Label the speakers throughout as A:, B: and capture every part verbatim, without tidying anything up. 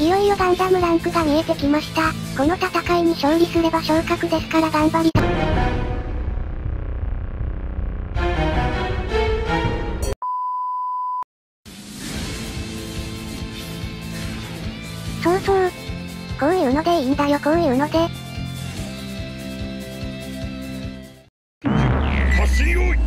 A: いよいよガンダムランクが見えてきました。この戦いに勝利すれば昇格ですから頑張りたい。そうそう。こういうのでいいんだよ、こういうので。
B: 走りよい。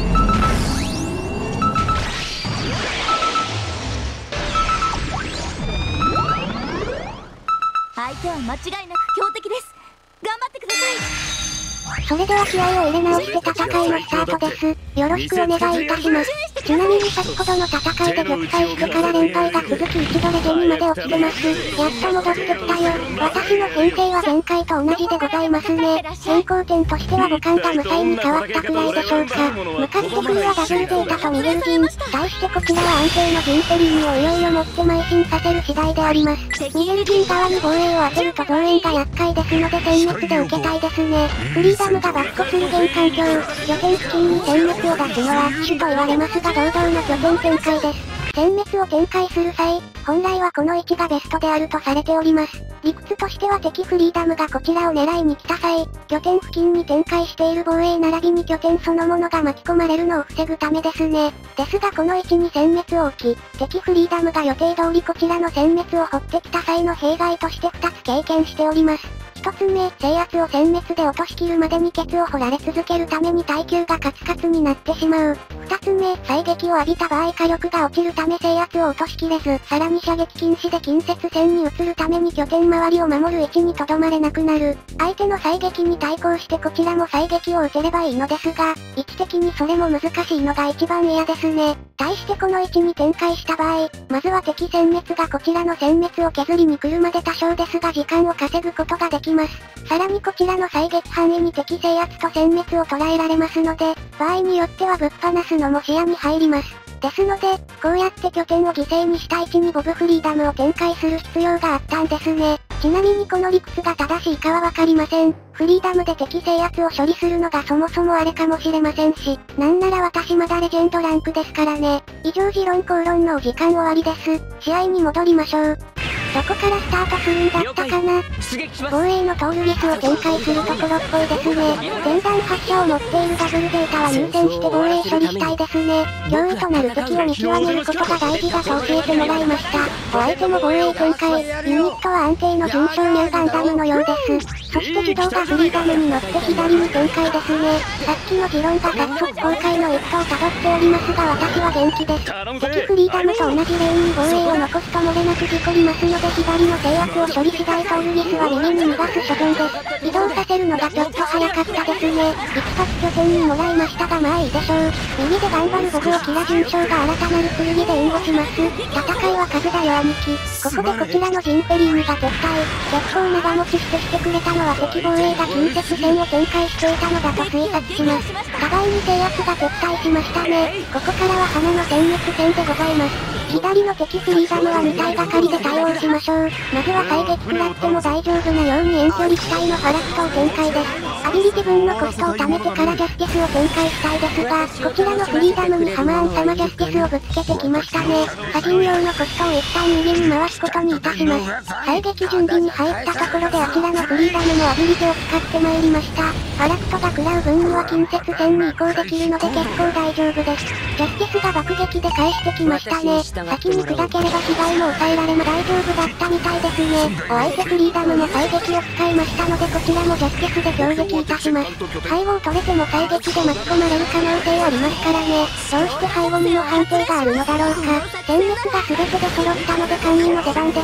C: 相手は間違いなく強敵です。頑張ってください。
A: それでは気合を入れ直して戦いのスタートです。よろしくお願いいたします。ちなみに先ほどの戦いで玉砕してから連敗が続き一度レジェンにまで落ちてます。やっと戻ってきたよ。私の編成は前回と同じでございますね。変更点としては母艦が無彩に変わったくらいでしょうか。向かってくるはダブルデータとミゲル銀。対してこちらは安定のジンペリーニをいよいよ持って邁進させる次第であります。ミゲル銀側に防衛を当てると増援が厄介ですので殲滅で受けたいですね。フリーダムがバッコする現環境、拠点付近に殲滅を出すのは握手と言われますが堂々の拠点展開です。殲滅を展開する際、本来はこの位置がベストであるとされております。理屈としては敵フリーダムがこちらを狙いに来た際、拠点付近に展開している防衛並びに拠点そのものが巻き込まれるのを防ぐためですね。ですがこの位置に殲滅を置き、敵フリーダムが予定通りこちらの殲滅を掘ってきた際の弊害としてふたつ経験しております。一つ目、制圧を殲滅で落としきるまでにケツを掘られ続けるために耐久がカツカツになってしまう。二つ目、再撃を浴びた場合火力が落ちるため制圧を落としきれず、さらに射撃禁止で近接戦に移るために拠点周りを守る位置に留まれなくなる。相手の再撃に対抗してこちらも再撃を打てればいいのですが、位置的にそれも難しいのが一番嫌ですね。対してこの位置に展開した場合、まずは敵殲滅がこちらの殲滅を削りに来るまで多少ですが時間を稼ぐことができます。さらにこちらの再撃範囲に敵制圧と殲滅を捉えられますので、場合によってはぶっ放すのも視野に入ります。ですので、こうやって拠点を犠牲にした位置にボブフリーダムを展開する必要があったんですね。ちなみにこの理屈が正しいかはわかりません。フリーダムで敵制圧を処理するのがそもそもあれかもしれませんし、なんなら私まだレジェンドランクですからね。以上持論口論のお時間終わりです。試合に戻りましょう。どこからスタートするんだったかな。防衛のトールリスを展開するところっぽいですね。前段発射を持っているダブルデータは優先して防衛処理したいですね。脅威となる敵を見極めることが大事だと教えてもらいました。お相手も防衛展開。ユニットは安定の純正ニューガンダムのようです。そして自動がフリーダムに乗って左に展開ですね。さっきの持論が早速崩壊の一途をたどっておりますが私は元気です。敵フリーダムと同じレーンに防衛を残すと漏れなく事故りますので左の制圧を処理次第トールリスは右に逃がす所存です。移動させるのがちょっと早かったですね。一発拠点にもらいましたがまあいいでしょう。右で頑張るボブをキラ順将が新たなる剣で援護します。戦いは数だよ兄貴。ここでこちらのジンペリーニが撤退。結構長持ちしてしてくれたのは敵防衛が近接戦を展開していたのだと推察します。互いに制圧が撤退しましたね。ここからは花の殲滅戦でございます。左の敵フリーダムは無体がかりで対応しましょう。まずは再撃食らっても大丈夫なように遠距離機体のファラクトを展開です。アビリティ分のコストを貯めてからジャスティスを展開したいですが、こちらのフリーダムにハマーン様ジャスティスをぶつけてきましたね。作人用のコストを一旦右に回すことにいたします。再撃準備に入ったところであちらのフリーダムのアビリティを使ってまいりました。ファラクトが食らう分には近接戦に移行できるので結構大丈夫です。ジャスティスが爆撃で返してきましたね。先に砕ければ被害も抑えられも大丈夫だったみたいですね。お相手フリーダムも再撃を使いましたのでこちらもジャスティスで攻撃いたします。背後を取れても再撃で巻き込まれる可能性ありますからね。どうして背後にの判定があるのだろうか。殲滅が全てで揃ったので管理の出番です。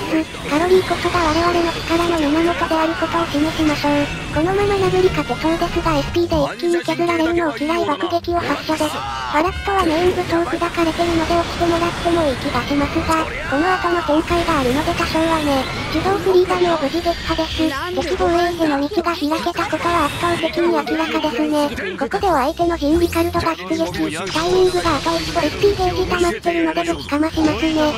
A: カロリーこそが我々の力の源であることを示しましょう。このまま殴り勝てそうですが エスピー で一気に削られるのを嫌い爆撃を発射です。ファラクトはメイン武装砕かれてるので落ちてもらってもいい気がしますが、この後の展開があるので多少はね。自動フリーダムを無事撃破です。敵防衛への道が開けたことは圧倒的に明らかですね。ここでは相手のジンリカルドが出撃。タイミングがあといちと エスピー ゲージ溜まってるので武器かましますね。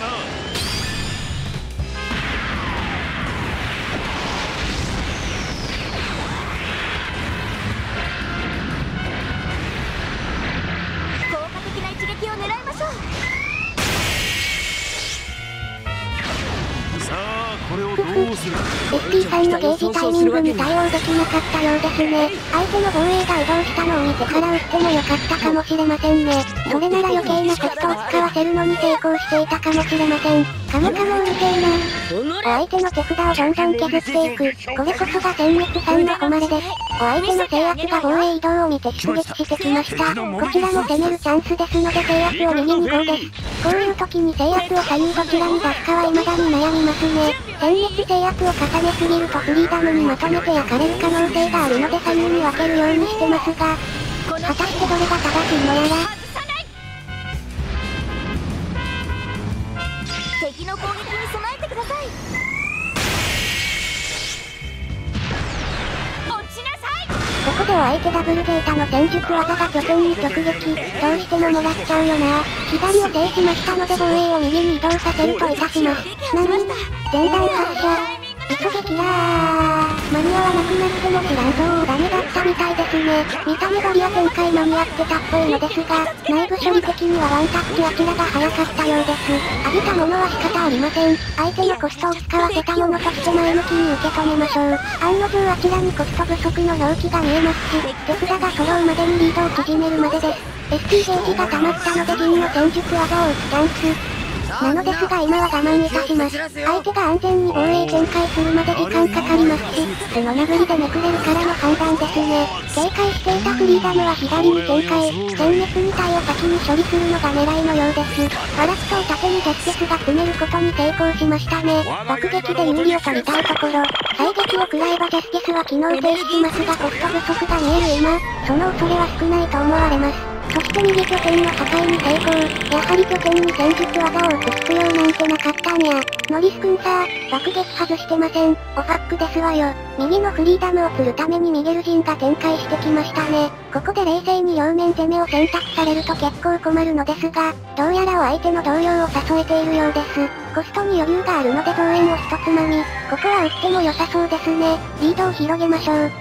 C: 効果的な一撃を狙いましょう。
B: さあこれを
A: ふふ。エスピー さんのゲージタイミングに対応できなかったようですね。相手の防衛が移動したのを見てから撃ってもよかったかもしれませんね。それなら余計なコストを使わせるのに成功していたかもしれません。カモカモうるせえな。お相手の手札をどんどん削っていく。これこそが殲滅さんの誉れです。お相手の制圧が防衛移動を見て出撃してきました。こちらも攻めるチャンスですので制圧を右にごです。こういう時に制圧を左右どちらに出すかは未だに悩みますね。殲滅制圧を重ねすぎるとフリーダムにまとめて焼かれる可能性があるので左右に分けるようにしてますが、果たしてどれが正しいのやら。
C: 敵の攻撃に備えてください。落ちなさい。
A: ここでは相手ダブルデータの戦術技が拠点に直撃。どうしてももらっちゃうよな。左を制しましたので防衛を右に移動させるといたします。なに前段発射。急げキラー。間に合わなくなっても知らんぞー。ダメだったみたいですね。見た目バリア展開間に合ってたっぽいのですが、内部処理的にはワンタッチあちらが早かったようです。浴びたものは仕方ありません。相手のコストを使わせたものとして前向きに受け止めましょう。案の定あちらにコスト不足の表記が見えますし、手札が揃うまでにリードを縮めるまでです。エスピー ゲージが溜まったので銀の戦術技を打つチャンス。なのですが今は我慢いたします。相手が安全に防衛展開するまで時間かかりますし、素の殴りでめくれるからの判断ですね。警戒していたフリーダムは左に展開、殲滅に体を先に処理するのが狙いのようです。ファラクトを縦にジャスティスが詰めることに成功しましたね。爆撃で有利を取りたいところ。最撃を食らえばジャスティスは機能停止しますがコスト不足が見える今、その恐れは少ないと思われます。そして右拠点の破壊に成功。やはり拠点に戦術技を打つ必要なんてなかったんや。ノリス君さー、爆撃外してません。オファックですわよ。右のフリーダムを釣るためにミゲル陣が展開してきましたね。ここで冷静に両面攻めを選択されると結構困るのですが、どうやらお相手の動揺を誘えているようです。コストに余裕があるので増援を一つまみ。ここは打っても良さそうですね。リードを広げましょう。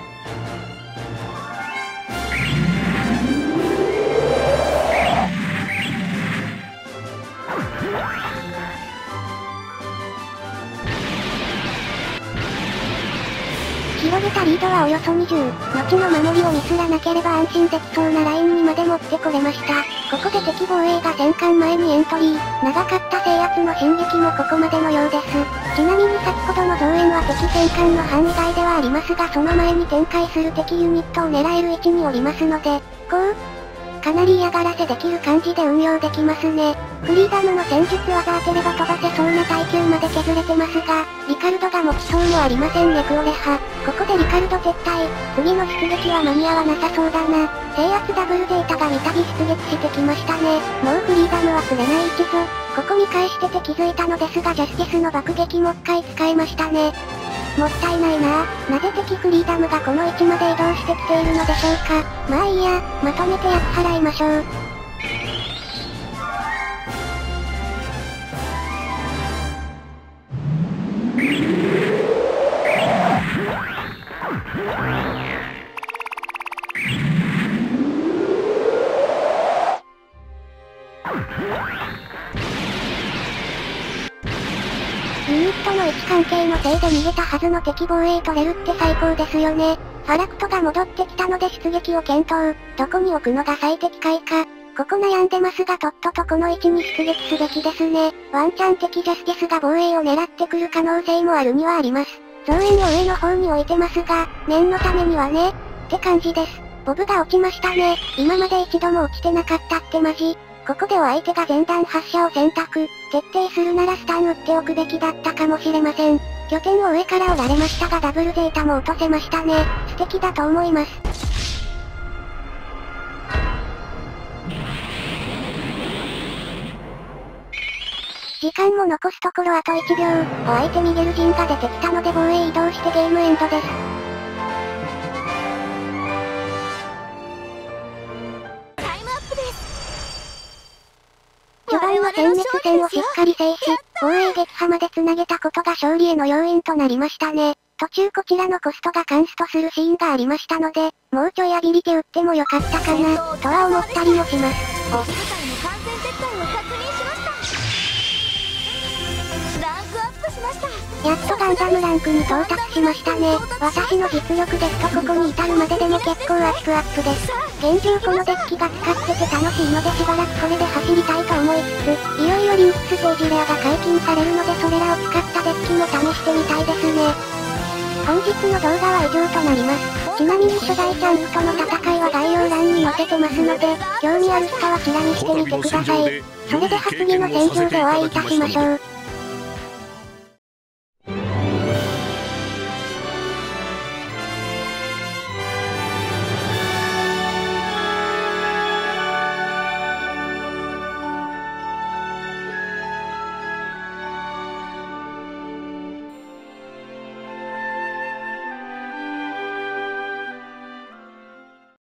A: 広げたリードはおよそにじゅう。後の守りをミスらなければ安心できそうなラインにまで持ってこれました。ここで敵防衛が戦艦前にエントリー。長かった制圧の進撃もここまでのようです。ちなみに先ほどの増援は敵戦艦の範囲外ではありますがその前に展開する敵ユニットを狙える位置におりますので、こう、かなり嫌がらせできる感じで運用できますね。フリーダムの戦術技当てれば飛ばせそうな耐久まで削れてますが、リカルドが持ちそうもありませんねクオレハ。ここでリカルド撤退。次の出撃は間に合わなさそうだな。制圧ダブルデータが三度出撃してきましたね。もうフリーダムは釣れない位置ぞ。ここ見返してて気づいたのですがジャスティスの爆撃もう一回使えましたね。もったいないなぁ。なぜ敵フリーダムがこの位置まで移動してきているのでしょうか。まあいいや、まとめて厄払いましょう。ユニットの位置関係のせいで逃げたはずの敵防衛取れるって最高ですよね。ファラクトが戻ってきたので出撃を検討。どこに置くのが最適解か。ここ悩んでますがとっととこの位置に出撃すべきですね。ワンチャン敵ジャスティスが防衛を狙ってくる可能性もあるにはあります。増援を上の方に置いてますが、念のためにはね、って感じです。ボブが落ちましたね。今まで一度も落ちてなかったってマジ。ここでは相手が前段発射を選択。徹底するならスタン打っておくべきだったかもしれません。拠点を上から折られましたがダブルデータも落とせましたね。素敵だと思います。時間も残すところあといちびょう。お相手ミゲル陣が出てきたので防衛移動してゲームエンドです。序盤は殲滅戦をしっかり制し、防衛撃破まで繋げたことが勝利への要因となりましたね。途中こちらのコストがカンストするシーンがありましたので、もうちょいアビリティ打ってもよかったかな、とは思ったりもします。お、
C: 部隊の完全撤退を確認しました。ランクアップしました。
A: やっとガンダムランクに到達しましたね。私の実力ですとここに至るまででも結構アップアップです。現状このデッキが使ってて楽しいのでしばらくこれで走りたいと思いつつ、いよいよリンクステージレアが解禁されるのでそれらを使ったデッキも試してみたいですね。本日の動画は以上となります。ちなみに初代チャンプとの戦いは概要欄に載せてますので、興味ある人はチラ見してみてください。それでは次の戦場でお会いいたしましょう。